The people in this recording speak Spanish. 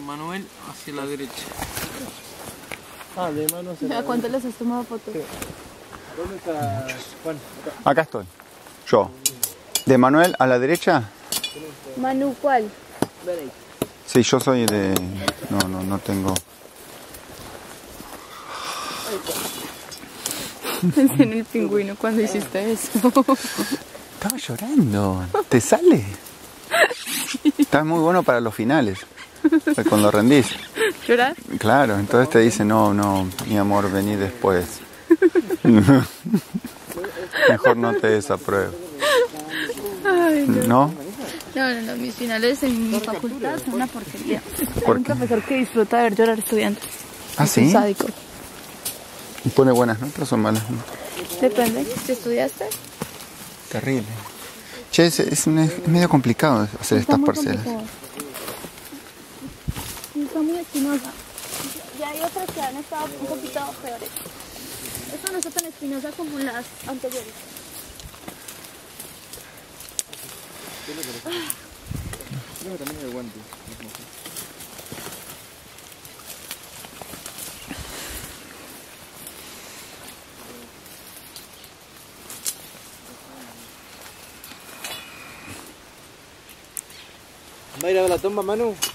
Manuel hacia la derecha. Ah, de mano hacia la ¿A cuánto les has tomado fotos? derecha. ¿Dónde está Juan? Acá estoy. Yo. ¿De Manuel a la derecha? Manu, ¿cuál? Sí, yo soy de... No tengo... Pensé en el pingüino cuando hiciste eso. Estaba llorando. ¿Te sale? Está muy bueno para los finales. O sea, cuando rendís. ¿Llorar? Claro, entonces te dice, no, mi amor, vení después. Mejor no te desapruebo. Ay, ¿No? no, mis finales en mi facultad son una porquería. Hay ¿Por un qué? profesor que disfruta de ver llorar estudiantes. ¿Ah, Es un sí? sádico. ¿Y pone buenas notas o malas notas? Depende. ¿Si estudiaste? Terrible. Che, es medio complicado hacer Está estas muy parcelas. complicado. Está muy espinosa. Ya hay otras que han estado un poquito peores. Esta no está tan espinosa como las anteriores. Creo que también hay guantes. ¿Va a ir a ver la tumba, Manu?